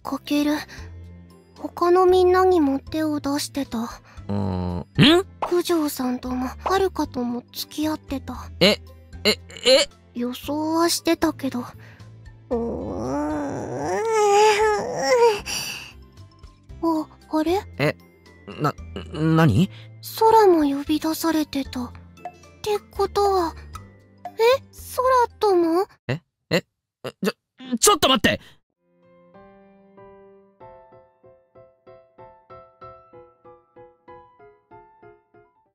かける、他のみんなにも手を出してた。九条さんともはるかとも付き合ってた。予想はしてたけど。あれ？ 何？ 空も呼び出されてた。ってことは、空とも？ ちょっと待って！